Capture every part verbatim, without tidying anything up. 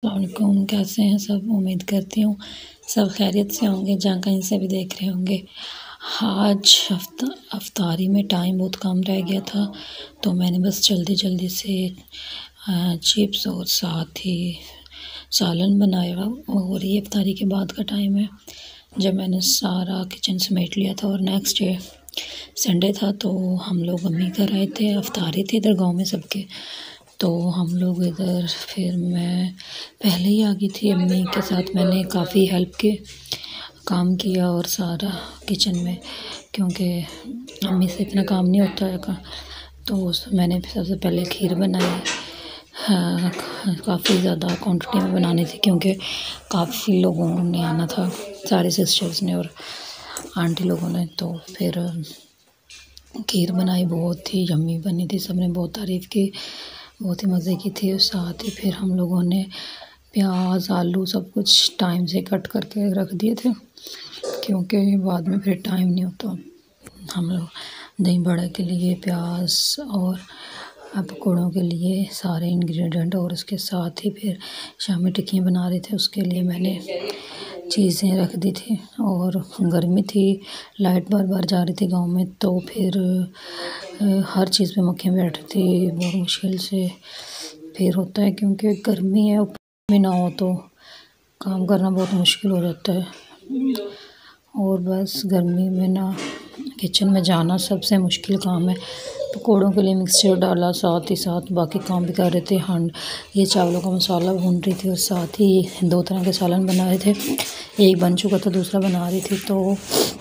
वालेकुम, कैसे हैं सब। उम्मीद करती हूँ सब खैरियत से होंगे, जहाँ कहीं से भी देख रहे होंगे। आज अफ्ता अफ्तारी में टाइम बहुत कम रह गया था, तो मैंने बस जल्दी जल्दी से चिप्स और साथ ही सालन बनाया। और ये अफ्तारी के बाद का टाइम है जब मैंने सारा किचन समेट लिया था। और नेक्स्ट डे संडे था, तो हम लोग अम्मी घर आए थे, अफ्तारी थी इधर गांव में सबके। तो हम लोग इधर, फिर मैं पहले ही आ गई थी अम्मी के साथ। मैंने काफ़ी हेल्प के काम किया और सारा किचन में, क्योंकि अम्मी से इतना काम नहीं होता है का। तो मैंने सबसे पहले खीर बनाई। हाँ, काफ़ी ज़्यादा क्वांटिटी में बनानी थी, क्योंकि काफ़ी लोगों ने आना था, सारे सिस्टर्स ने और आंटी लोगों ने। तो फिर खीर बनाई, बहुत ही यम्मी बनी थी, सबने बहुत तारीफ़ की, बहुत ही मज़े की थी। और साथ ही फिर हम लोगों ने प्याज आलू सब कुछ टाइम से कट करके रख दिए थे, क्योंकि बाद में फिर टाइम नहीं होता। हम लोग दही बड़े के लिए प्याज और पकौड़ों के लिए सारे इंग्रेडिएंट, और उसके साथ ही फिर शामी टिक्कियाँ बना रहे थे, उसके लिए मैंने चीज़ें रख दी थी। और गर्मी थी, लाइट बार बार जा रही थी गांव में, तो फिर हर चीज़ पे मक्खियाँ बैठ रही थी बहुत मुश्किल से। फिर होता है क्योंकि गर्मी है, ऊपर में ना हो तो काम करना बहुत मुश्किल हो जाता है। और बस गर्मी में ना किचन में जाना सबसे मुश्किल काम है। पकौड़ों के लिए मिक्सचर डाला, साथ ही साथ बाकी काम भी कर रहे थे। हाँ, ये चावलों का मसाला भून रही थी, और साथ ही दो तरह के सालन बना रहे थे। एक बन चुका था, दूसरा बना रही थी, तो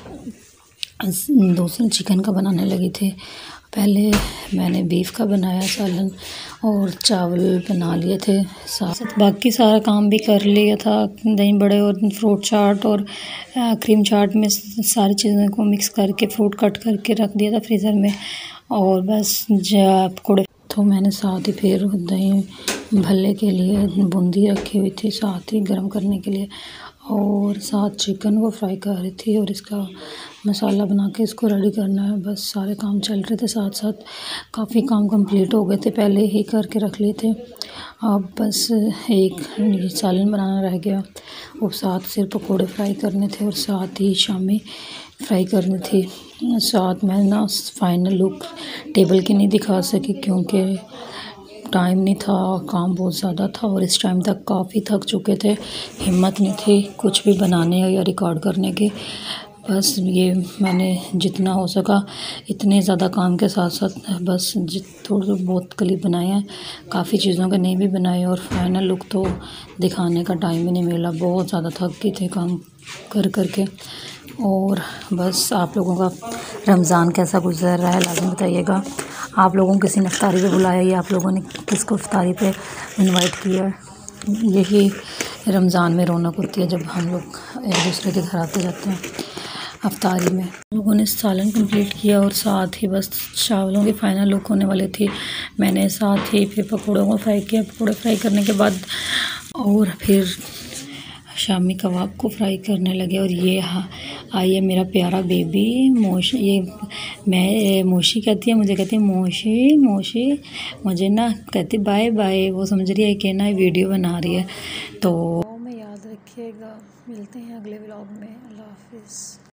दूसरा चिकन का बनाने लगी थी। पहले मैंने बीफ का बनाया सालन, और चावल बना लिए थे साथ साथ। बाकी सारा काम भी कर लिया था, दही बड़े और फ्रूट चाट और क्रीम चाट में सारी चीज़ों को मिक्स करके फ्रूट कट करके रख दिया था फ्रीज़र में। और बस जब पकौड़े, तो मैंने साथ ही फिर दही भल्ले के लिए बूंदी रखी हुई थी, साथ ही गर्म करने के लिए, और साथ चिकन को फ्राई कर रही थी, और इसका मसाला बना के इसको रेडी करना है। बस सारे काम चल रहे थे साथ साथ, काफ़ी काम कंप्लीट हो गए थे, पहले ही करके रख लिए थे। अब बस एक सालन बनाना रह गया, और साथ सिर्फ पकौड़े फ्राई करने थे, और साथ ही शामी फ्राई करनी थी। साथ में ना फाइनल लुक टेबल की नहीं दिखा सकी, क्योंकि टाइम नहीं था, काम बहुत ज़्यादा था, और इस टाइम तक काफ़ी थक चुके थे, हिम्मत नहीं थी कुछ भी बनाने या रिकॉर्ड करने की। बस ये मैंने जितना हो सका इतने ज़्यादा काम के साथ साथ बस थोड़े बहुत क्लिप बनाए हैं, काफ़ी चीज़ों के नहीं भी बनाए। और फाइनल लुक तो दिखाने का टाइम ही नहीं मिला, बहुत ज़्यादा थक गए थे काम कर कर के। और बस आप लोगों का रमज़ान कैसा गुजर रहा है लाज़िम बताइएगा। आप लोगों को किसी ने इफ्तारी पे बुलाया, या आप लोगों ने किसको इफ्तारी पे इनवाइट किया। यही रमज़ान में रौनक होती है, जब हम लोग एक दूसरे के घर आते जाते हैं अफ्तारी में। लोगों ने सालन कंप्लीट किया, और साथ ही बस चावलों की फ़ाइनल लुक होने वाली थी। मैंने साथ ही फिर पकौड़ों को फ्राई किया। पकौड़े फ्राई करने के बाद और फिर शामी कबाब को फ्राई करने लगे। और ये हाँ आई है मेरा प्यारा बेबी मोशी। ये मैं मोशी कहती है, मुझे कहती है मोशी मोशी, मुझे ना कहती बाय बाय। वो समझ रही है कि ना वीडियो बना रही है। तो में याद रखिएगा, मिलते हैं अगले व्लॉग में। अल्लाह हाफिज़।